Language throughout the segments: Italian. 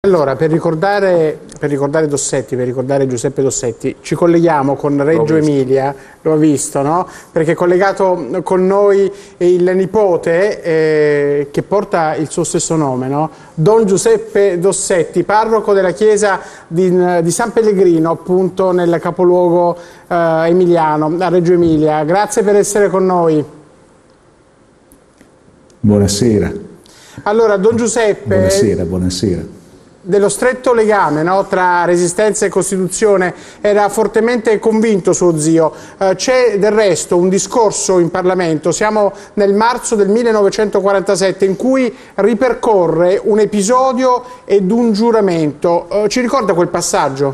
Allora, per ricordare Dossetti, per ricordare Giuseppe Dossetti, ci colleghiamo con Reggio Emilia, lo ha visto, no? Perché è collegato con noi il nipote che porta il suo stesso nome, no? Don Giuseppe Dossetti, parroco della chiesa di San Pellegrino, appunto nel capoluogo emiliano, a Reggio Emilia. Grazie per essere con noi. Buonasera. Allora, Don Giuseppe... Buonasera. Dello stretto legame, no, tra Resistenza e Costituzione era fortemente convinto suo zio. C'è del resto un discorso in Parlamento, siamo nel marzo del 1947, in cui ripercorre un episodio ed un giuramento. Ci ricorda quel passaggio?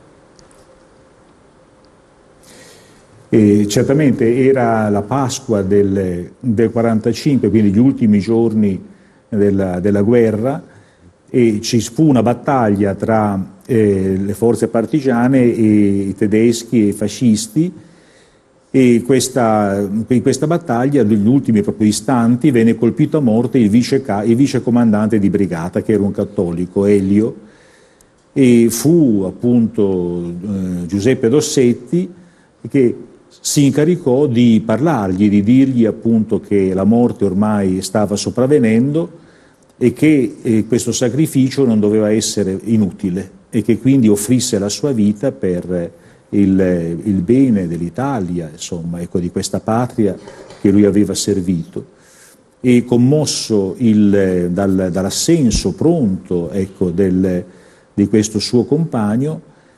Certamente era la Pasqua del 45, quindi gli ultimi giorni della guerra, e ci fu una battaglia tra le forze partigiane e i tedeschi e i fascisti, e in questa battaglia, negli ultimi proprio istanti, venne colpito a morte il vice comandante di brigata, che era un cattolico, Elio, e fu appunto Giuseppe Dossetti che si incaricò di parlargli, di dirgli appunto che la morte ormai stava sopravvenendo e che questo sacrificio non doveva essere inutile e che quindi offrisse la sua vita per il bene dell'Italia, insomma, ecco, di questa patria che lui aveva servito. E commosso dall'assenso pronto, ecco, di questo suo compagno,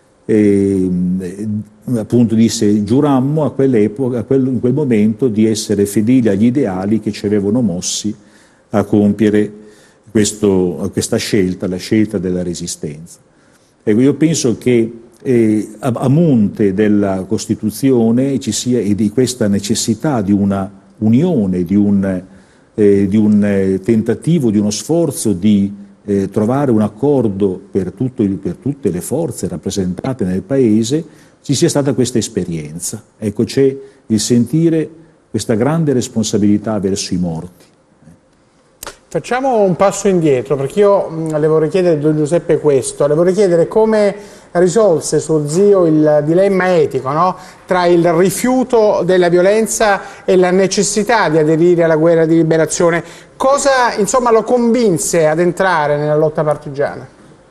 appunto disse: giurammo a quell'epoca, in quel momento, di essere fedeli agli ideali che ci avevano mossi a compiere questa scelta, la scelta della Resistenza. Ecco, io penso che a monte della Costituzione ci sia, e di questa necessità di una unione, di un tentativo, di uno sforzo di trovare un accordo per tutte le forze rappresentate nel Paese, ci sia stata questa esperienza. Ecco, c'è il sentire questa grande responsabilità verso i morti. Facciamo un passo indietro, perché io le vorrei chiedere, Don Giuseppe, questo. Le vorrei chiedere come risolse suo zio il dilemma etico, no? Tra il rifiuto della violenza e la necessità di aderire alla guerra di liberazione. Cosa, insomma, lo convinse ad entrare nella lotta partigiana?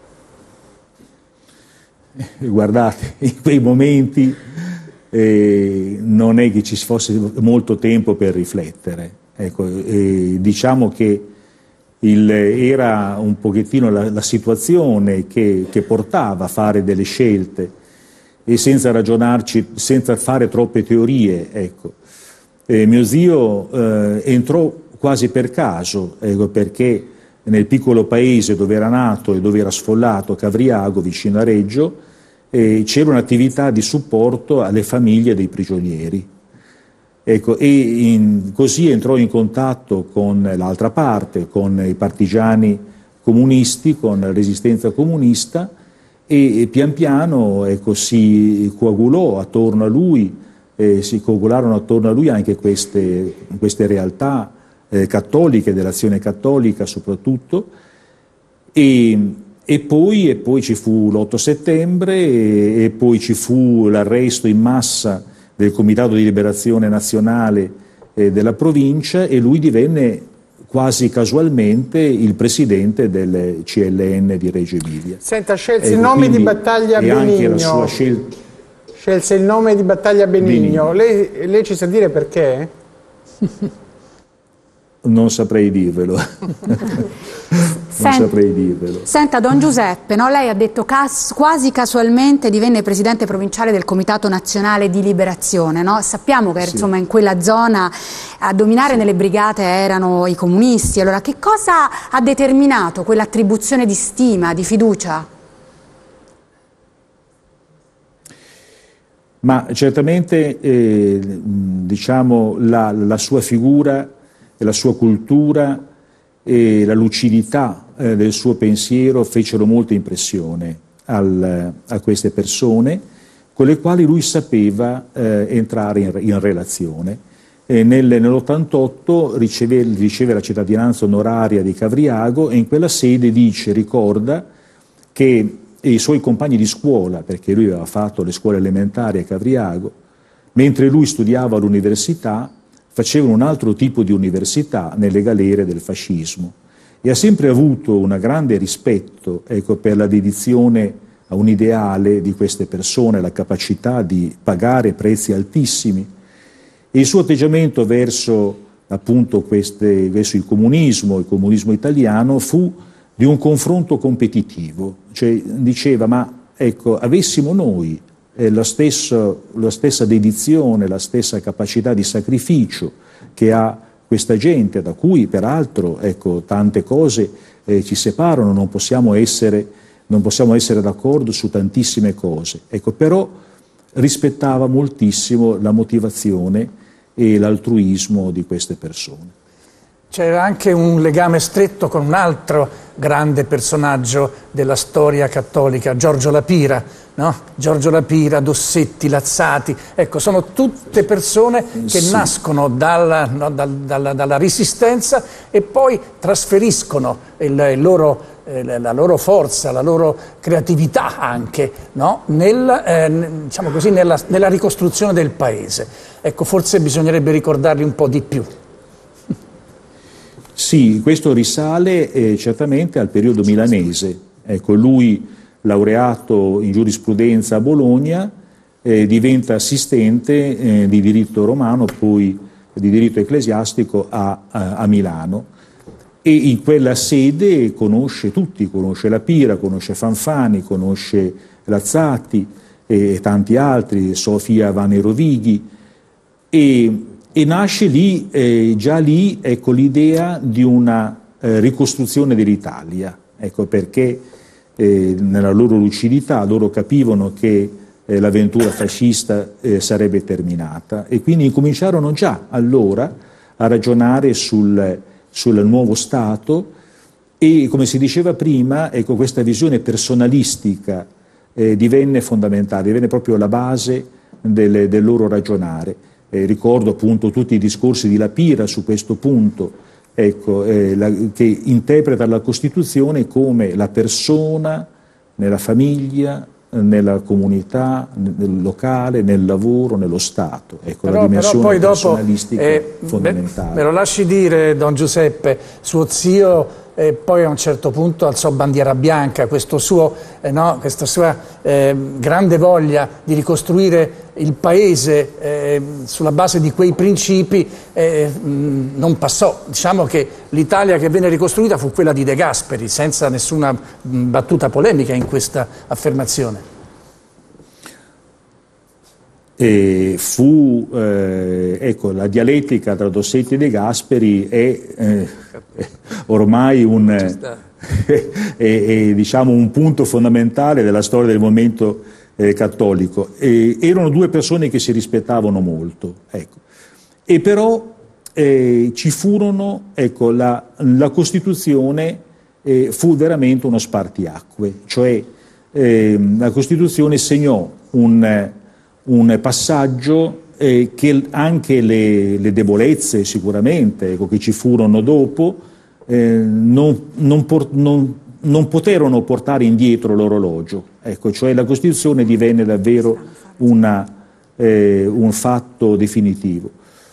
Guardate, in quei momenti non è che ci fosse molto tempo per riflettere. Ecco, diciamo che era un pochettino la situazione che portava a fare delle scelte, e senza ragionarci, senza fare troppe teorie. Ecco. Mio zio entrò quasi per caso, ecco, perché nel piccolo paese dove era nato e dove era sfollato, Cavriago, vicino a Reggio, c'era un'attività di supporto alle famiglie dei prigionieri. Ecco, così entrò in contatto con l'altra parte, con i partigiani comunisti, con la Resistenza comunista, e pian piano, ecco, si coagularono attorno a lui anche queste realtà cattoliche, dell'Azione Cattolica soprattutto, e poi ci fu l'8 settembre e poi ci fu l'arresto in massa del Comitato di Liberazione Nazionale della provincia, e lui divenne quasi casualmente il presidente del CLN di Reggio Emilia. Senta, scelse il nome di Battaglia Benigno. Scelse il nome di Battaglia Benigno. Lei ci sa dire perché? Non saprei dirvelo. Senta, Don Giuseppe, no? Lei ha detto quasi casualmente divenne presidente provinciale del Comitato Nazionale di Liberazione, no? Sappiamo che, sì, insomma, in quella zona a dominare, sì, nelle brigate erano i comunisti. Allora, che cosa ha determinato quell'attribuzione di stima, di fiducia? Ma certamente diciamo la sua figura, la sua cultura e la lucidità del suo pensiero fecero molta impressione a queste persone, con le quali lui sapeva entrare in relazione. Nell'88 riceve la cittadinanza onoraria di Cavriago, e in quella sede ricorda che i suoi compagni di scuola, perché lui aveva fatto le scuole elementari a Cavriago, mentre lui studiava all'università, facevano un altro tipo di università nelle galere del fascismo. E ha sempre avuto un grande rispetto, ecco, per la dedizione a un ideale di queste persone, la capacità di pagare prezzi altissimi. E il suo atteggiamento verso, appunto, verso il comunismo italiano, fu di un confronto competitivo. Cioè, diceva, ma ecco, avessimo noi la stessa dedizione, la stessa capacità di sacrificio che ha questa gente, da cui peraltro, ecco, tante cose ci separano, non possiamo essere d'accordo su tantissime cose. Ecco, però rispettava moltissimo la motivazione e l'altruismo di queste persone. C'era anche un legame stretto con un altro grande personaggio della storia cattolica, Giorgio La Pira, no? Giorgio La Pira, Dossetti, Lazzati, ecco, sono tutte persone che nascono dalla Resistenza e poi trasferiscono la loro forza, la loro creatività anche, no? Diciamo così, nella ricostruzione del paese. Ecco, forse bisognerebbe ricordarli un po' di più. Sì, questo risale certamente al periodo milanese. Ecco, lui, laureato in giurisprudenza a Bologna, diventa assistente di diritto romano, poi di diritto ecclesiastico a Milano. E in quella sede conosce tutti, conosce La Pira, conosce Fanfani, conosce Lazzati e tanti altri, Sofia Vanni Rovighi, e nasce lì, già lì, ecco, l'idea di una ricostruzione dell'Italia, ecco, perché nella loro lucidità loro capivano che l'avventura fascista sarebbe terminata, e quindi incominciarono già allora a ragionare sul nuovo Stato, e, come si diceva prima, ecco, questa visione personalistica divenne fondamentale, divenne proprio la base del loro ragionare. Ricordo appunto tutti i discorsi di La Pira su questo punto, ecco, che interpreta la Costituzione come la persona nella famiglia, nella comunità, nel locale, nel lavoro, nello Stato. Ecco, la dimensione poi dopo, personalistica fondamentale. Me lo lasci dire, Don Giuseppe, suo zio poi a un certo punto alzò bandiera bianca, questa sua grande voglia di ricostruire il paese sulla base di quei principi non passò. Diciamo che l'Italia che venne ricostruita fu quella di De Gasperi, senza nessuna battuta polemica in questa affermazione. Ecco, la dialettica tra Dossetti e De Gasperi è ormai diciamo un punto fondamentale della storia del movimento cattolico. Erano due persone che si rispettavano molto, ecco. E però ci furono, ecco, la Costituzione fu veramente uno spartiacque, cioè la Costituzione segnò un passaggio che anche le debolezze sicuramente, ecco, che ci furono dopo non poterono portare indietro l'orologio, ecco, cioè la Costituzione divenne davvero un fatto definitivo.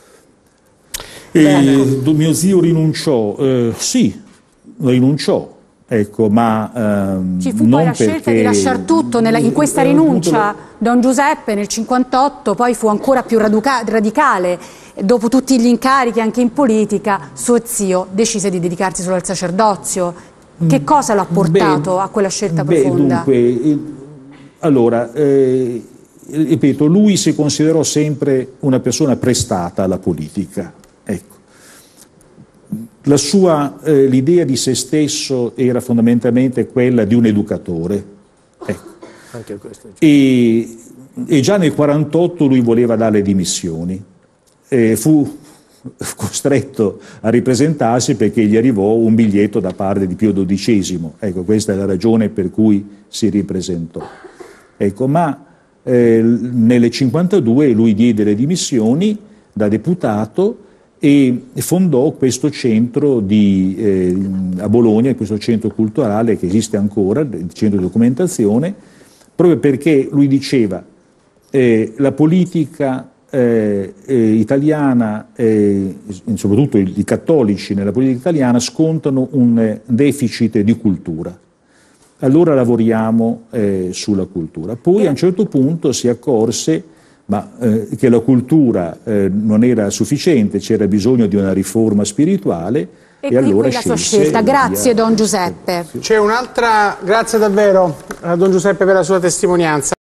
Mio zio rinunciò, sì, rinunciò. Ecco, ma ci fu poi la scelta di lasciare tutto in questa rinuncia. Don Giuseppe nel 58 poi fu ancora più radicale, dopo tutti gli incarichi anche in politica, suo zio decise di dedicarsi solo al sacerdozio. Che cosa l'ha portato a quella scelta profonda? Dunque, allora, ripeto, lui si considerò sempre una persona prestata alla politica, ecco. L'idea di se stesso era fondamentalmente quella di un educatore, ecco. Anche questo. E già nel 1948 lui voleva dare le dimissioni, fu costretto a ripresentarsi perché gli arrivò un biglietto da parte di Pio XII, ecco, questa è la ragione per cui si ripresentò, ecco, ma nel 1952 lui diede le dimissioni da deputato e fondò questo centro a Bologna, questo centro culturale che esiste ancora, il centro di documentazione, proprio perché lui diceva la politica italiana, soprattutto i cattolici nella politica italiana, scontano un deficit di cultura. Allora lavoriamo sulla cultura. Poi a un certo punto si accorse che la cultura non era sufficiente, c'era bisogno di una riforma spirituale e allora la sua scelta. Grazie Don Giuseppe. C'è un'altra, grazie davvero a Don Giuseppe per la sua testimonianza.